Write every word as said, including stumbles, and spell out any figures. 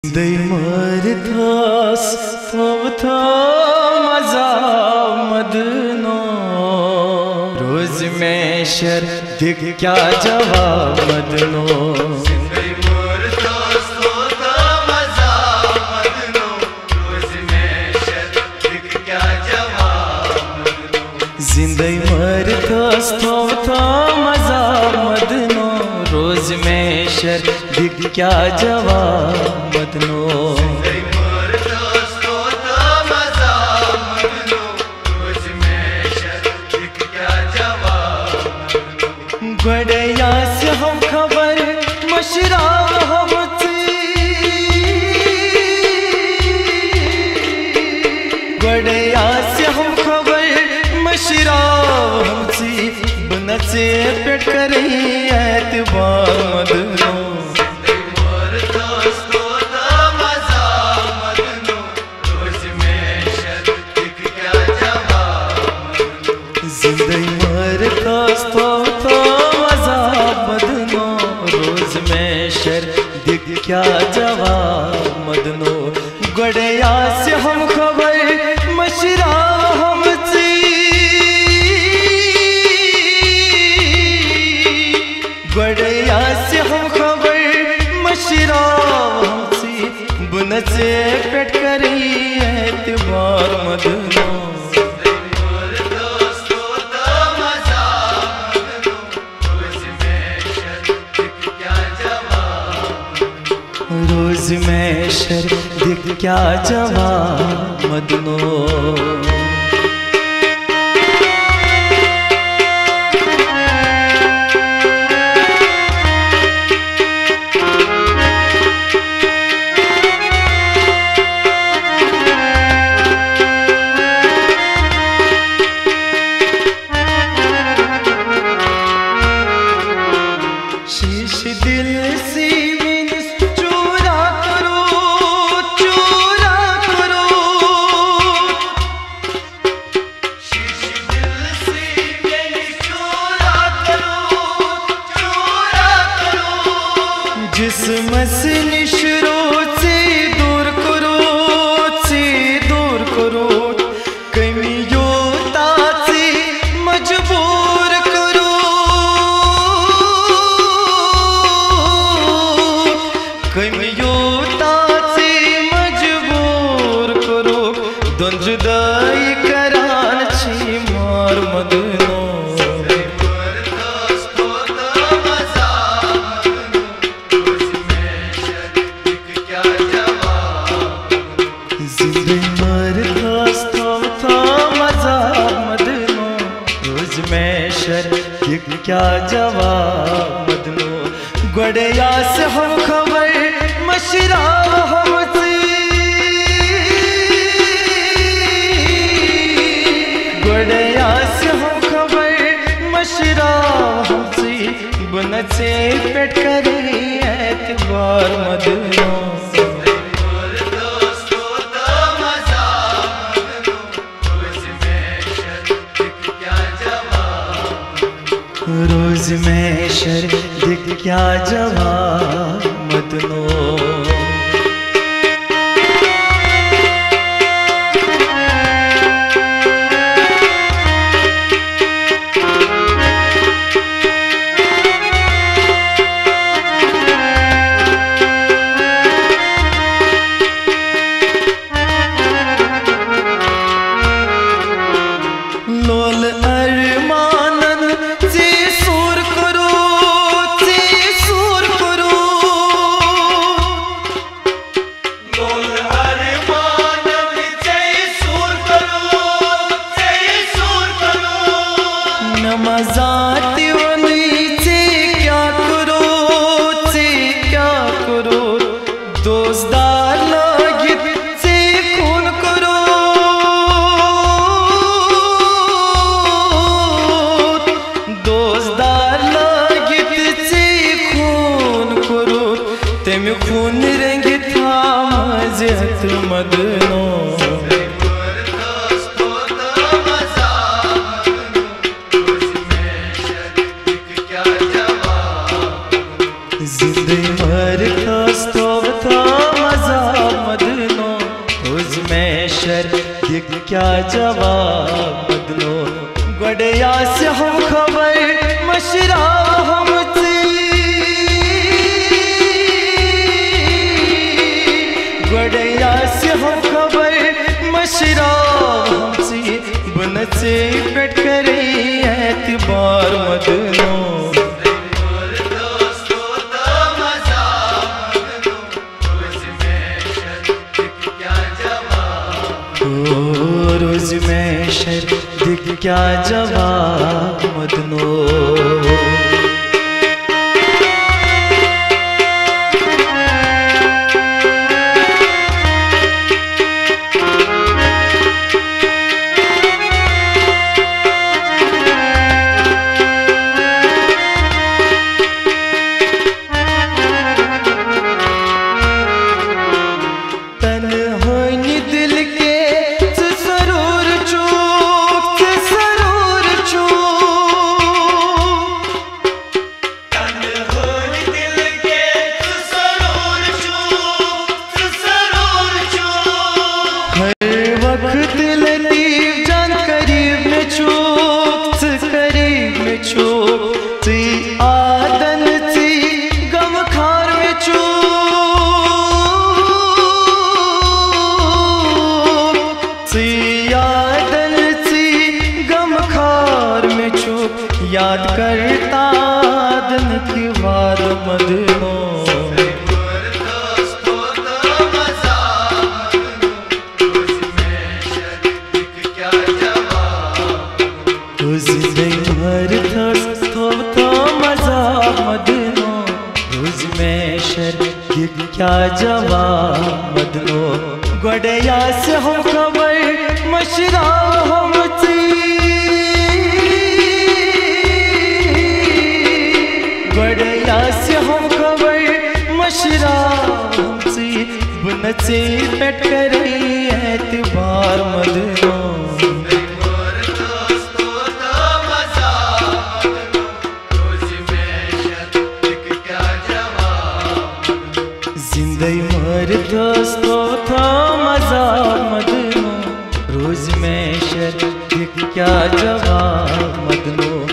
Dei mărtas tavta मदनो रोज में sir दिख क्या जवाब मदनो जिंदगी मरतास तोता मजा मदनो रोज में शर दिख क्या जवाब मदनो गड़या से हम खबर मशरा हमसे गड़या से हम खबर मशरा हमसे बनसे पेट करे एतबार मदनो जिंदगी मरतास तोता मदनो रोज में शर दिख क्या जवाब मदनो गड़या से हम खबर मशरा हमसे गड़या से हम खबर मशरा हमसे बुनसे पेट करी एतबार मदनो रोज में शर दिख क्या जवाब मदनो शीश दिल से जिस्म से निशरो से दूर करो से दूर करो कमियों से मजबूर करो कमियों से मजबूर करो दोन जुदाई करान छी मार मदनो क्या जवाब मदनो गड़या से हम खबर मशरा हमसे गड़या से हम खबर मशरा हमसे बनसे पेट करे एतबार मदनो रोज में शर दिख क्या जवाब मदनो लोल अरमानन से सूर करो से सूर करो लोल अरमानन से सूर करो से सूर करो नमाज़ात वनी से क्या करो से क्या करो दोस्तार लागित से खून करो तेम खून रंग था मज़हत मदनो जिंदगी मरतास तोता मजा क्या जवाब मदनो गड़या से हम खबर मशरा हमसे गड़या से हम खबर मशरा हमसे बनसे पेट करे एतबार मदनो रोज में शर्त क्या जवाब मदनो याद करता दिन की बात मदनो रोज में शर्त क्या जवाब मदनो गड़या से हम खबर मशरा हमसे गड़या से हम खबर मशरा हमसे बनसे पेट करे एतबार मदनो जिंदगी मर दोस्तों था मजा मदनो रोज में शर्त क्या जवाब मदनो